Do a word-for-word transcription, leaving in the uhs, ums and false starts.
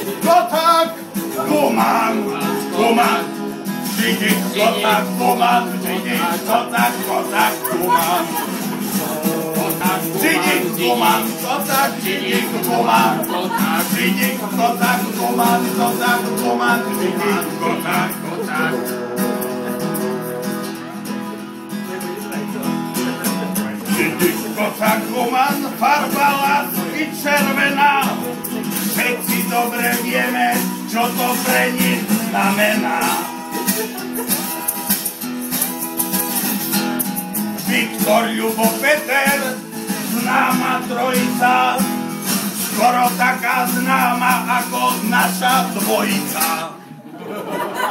Kotak, kuman, kuman. Dźwig, kotak, kuman. Dźwig, kotak, kotak, kuman. Dźwig, kuman, kotak, dźwig, kuman. Dźwig, kotak, kuman, kotak, kuman. Dźwig, kotak, kotak. Kotak, kuman, farba laski czerwena. Všetci dobre vieme, čo to pre nich znamená. Viktor, Ľubo, Peter, známa trojica, skoro taká známa ako naša dvojica.